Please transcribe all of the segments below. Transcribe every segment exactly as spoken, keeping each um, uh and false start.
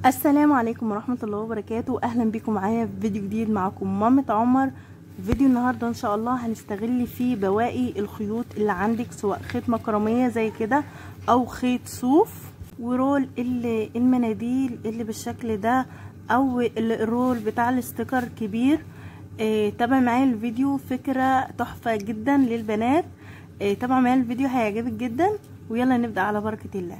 السلام عليكم ورحمة الله وبركاته. اهلا بكم معايا في فيديو جديد. معكم مامة عمر. فيديو النهاردة ان شاء الله هنستغل فيه بواقي الخيوط اللي عندك، سواء خيط مكرمية زي كده او خيط صوف، ورول المناديل اللي بالشكل ده، او الرول بتاع الاستيكر كبير. اه تابع معايا الفيديو، فكرة تحفة جدا للبنات. اه تابع معايا الفيديو هيعجبك جدا، ويلا نبدأ على بركة الله.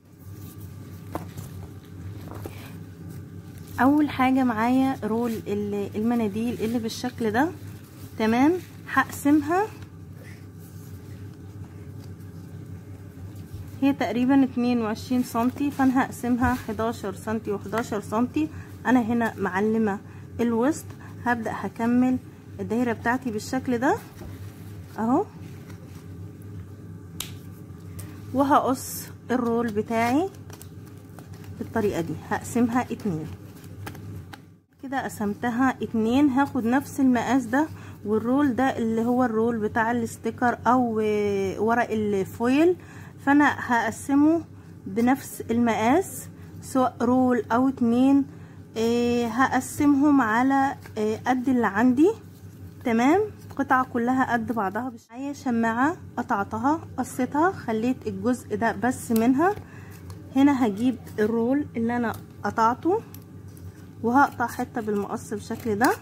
اول حاجة معايا رول المناديل اللي بالشكل ده. تمام، هقسمها، هي تقريبا اتنين وعشرين سنتي، فانا هقسمها حداشر سنتي وحداشر سنتي. انا هنا معلمة الوسط، هبدأ هكمل الدايرة بتاعتي بالشكل ده اهو، وهقص الرول بتاعي بالطريقة دي. هقسمها اتنين كده، قسمتها اتنين. هاخد نفس المقاس ده، والرول ده اللي هو الرول بتاع الاستيكر او ورق الفويل، فانا هقسمه بنفس المقاس، سواء رول او اتنين. اه هقسمهم على اه قد اللي عندي. تمام، قطعة كلها قد بعضها. معايا شماعة قطعتها، قصيتها، خليت الجزء ده بس منها. هنا هجيب الرول اللي انا قطعته، وهقطع حتة بالمقص بالشكل ده،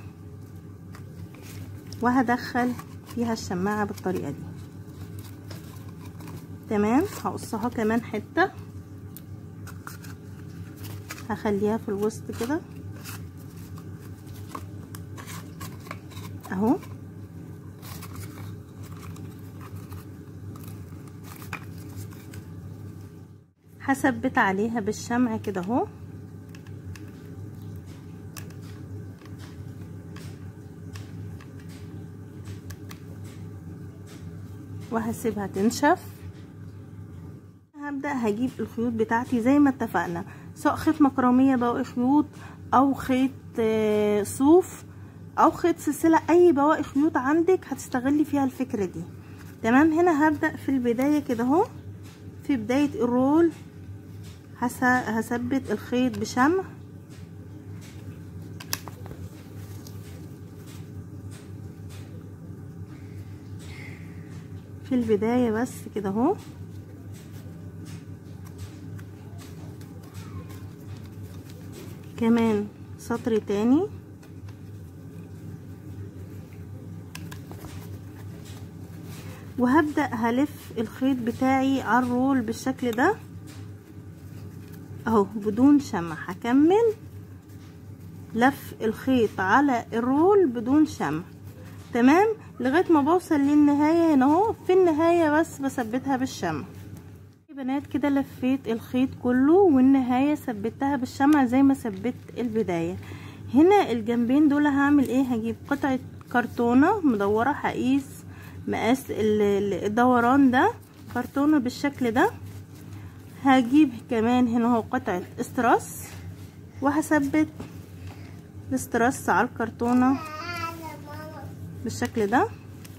وهدخل فيها الشماعة بالطريقة دي. تمام، هقصها كمان حتة، هخليها في الوسط كده اهو. هثبت عليها بالشمع كده اهو، وهسيبها تنشف. هبدأ هجيب الخيوط بتاعتي زي ما اتفقنا، سواء خيط مكرمية بواقي خيوط، او خيط صوف، او خيط سلسلة. اي بواقي خيوط عندك هتستغلي فيها الفكرة دي. تمام، هنا هبدأ في البداية كده اهو، في بداية الرول هثبت الخيط بشمع في البداية بس كده اهو. كمان سطر تاني، وهبدأ هلف الخيط بتاعي على الرول بالشكل ده اهو بدون شمع. هكمل لف الخيط على الرول بدون شمع. تمام، لغايه ما بوصل للنهايه هنا اهو. في النهايه بس بثبتها بالشمع. يا بنات كده لفيت الخيط كله، والنهايه ثبتها بالشمع زي ما ثبت البدايه. هنا الجنبين دول هعمل ايه؟ هجيب قطعه كرتونه مدوره، هقيس مقاس الدوران ده كرتونه بالشكل ده. هجيب كمان هنا اهو قطعه استراس، وهثبت الاستراس على الكرتونه بالشكل ده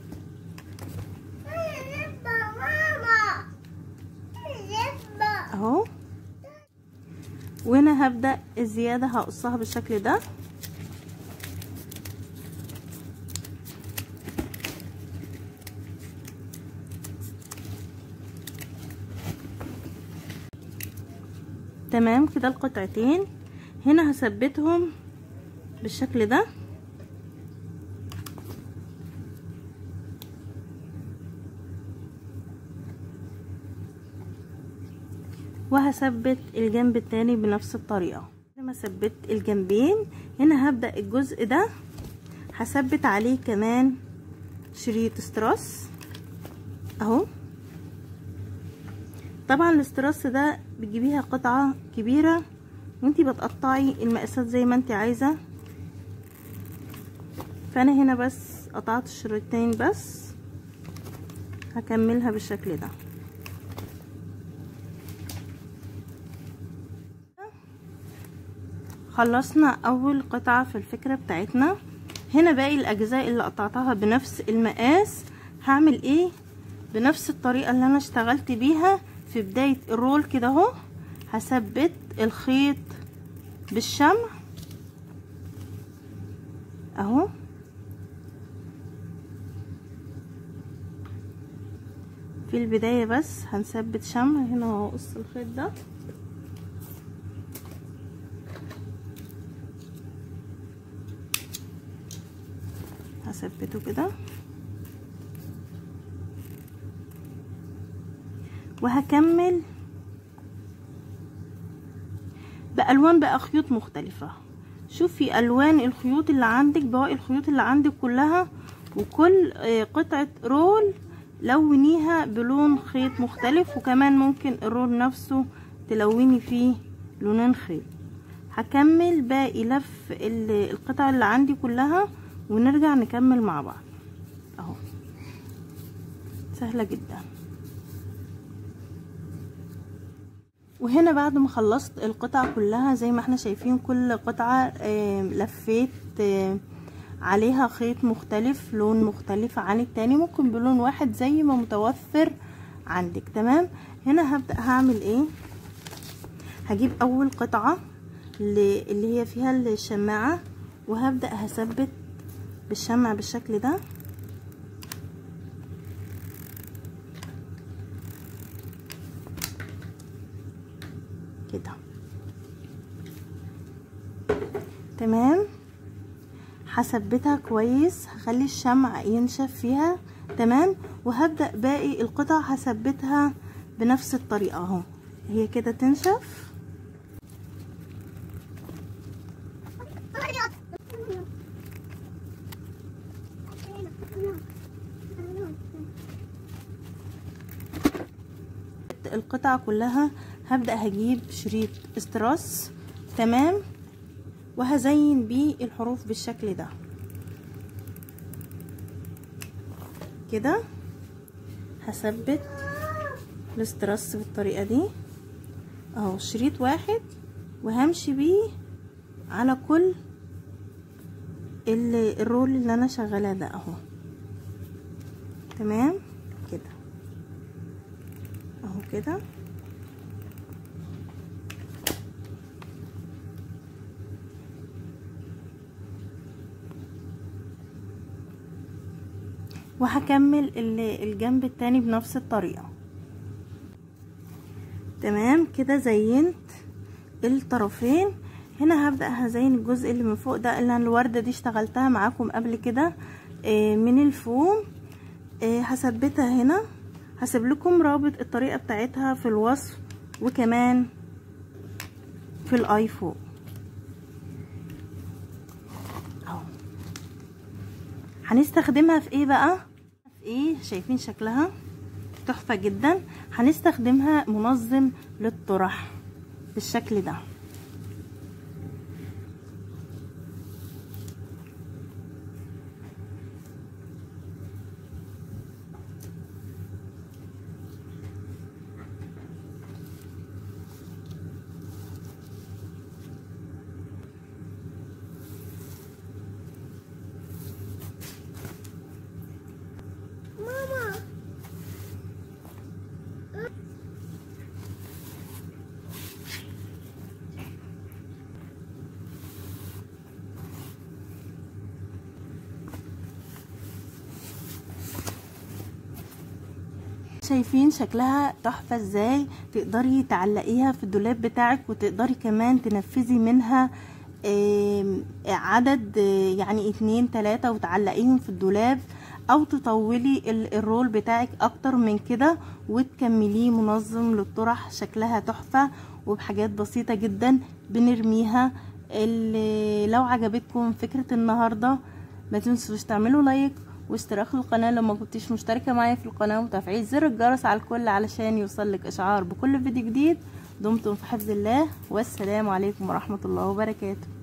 اهو. وهنا هبدأ الزيادة هقصها بالشكل ده. تمام كده القطعتين هنا هثبتهم بالشكل ده، وهثبت الجنب التاني بنفس الطريقة. لما ثبت الجنبين هنا هبدأ الجزء ده هثبت عليه كمان شريط استراس اهو. طبعا الاستراس ده بتجيبيها قطعة كبيرة، وانتي بتقطعي المقاسات زي ما انتي عايزة. فانا هنا بس قطعت الشريطين بس، هكملها بالشكل ده. خلصنا اول قطعة في الفكرة بتاعتنا. هنا باقي الاجزاء اللي قطعتها بنفس المقاس هعمل ايه؟ بنفس الطريقة اللي انا اشتغلت بيها في بداية الرول كده اهو. هثبت الخيط بالشمع اهو. في البداية بس هنثبت شمع هنا اهو، قص الخيط ده هثبته كده، وهكمل بألوان بقى خيوط مختلفة. شوفي ألوان الخيوط اللي عندك، بواقي الخيوط اللي عندك كلها، وكل قطعة رول لونيها بلون خيط مختلف، وكمان ممكن الرول نفسه تلوني فيه لونين خيط. هكمل باقي لف القطع اللي عندي كلها ونرجع نكمل مع بعض اهو. سهلة جدا. وهنا بعد ما خلصت القطع كلها زي ما احنا شايفين، كل قطعة لفيت عليها خيط مختلف، لون مختلف عن التاني، ممكن بلون واحد زي ما متوفر عندك. تمام. هنا هبدأ هعمل ايه، هجيب اول قطعة اللي هي فيها الشماعة، وهبدأ هثبت بالشمع بالشكل ده كده. تمام. هثبتها كويس، هخلي الشمع ينشف فيها. تمام. وهبدأ باقي القطع هثبتها بنفس الطريقة اهو، هي كده تنشف. القطع كلها هبدأ هجيب شريط استراس. تمام. وهزين بيه الحروف بالشكل ده كده. هثبت الاستراس بالطريقة دي اهو، شريط واحد، وهمشي بيه على كل الرول اللي انا شغالاه ده اهو. تمام كده اهو كده. وهكمل الجنب التاني بنفس الطريقة. تمام كده زينت الطرفين. هنا هبدأ هزين الجزء اللي من فوق ده، اللي انا الوردة دي اشتغلتها معاكم قبل كده من الفوم. هثبتها هنا، هسيب لكم رابط الطريقة بتاعتها في الوصف وكمان في الاي فوق اهو. هنستخدمها في ايه بقى، في ايه؟ شايفين شكلها تحفة جدا. هنستخدمها منظم للطرح بالشكل ده. شايفين شكلها تحفة ازاي؟ تقدري تعلقيها في الدولاب بتاعك، وتقدري كمان تنفذي منها عدد يعني اتنين تلاتة وتعلقيهم في الدولاب، او تطولي الرول بتاعك اكتر من كده وتكمليه منظم للطرح. شكلها تحفة وبحاجات بسيطة جدا بنرميها. اللي لو عجبتكم فكرة النهاردة ما تنسوش تعملوا لايك واشتراك في القناة لو ما كنتيش مشتركة معايا في القناة، وتفعيل زر الجرس على الكل علشان يوصلك اشعار بكل فيديو جديد. دمتم في حفظ الله، والسلام عليكم ورحمة الله وبركاته.